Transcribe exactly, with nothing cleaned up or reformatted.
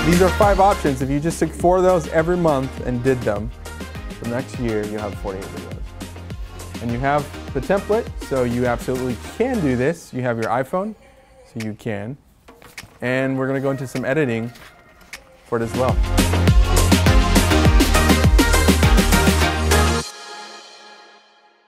These are five options. If you just took four of those every month and did them, the next year you have forty-eight videos. And you have the template, so you absolutely can do this. You have your iPhone, so you can. And we're gonna go into some editing for it as well.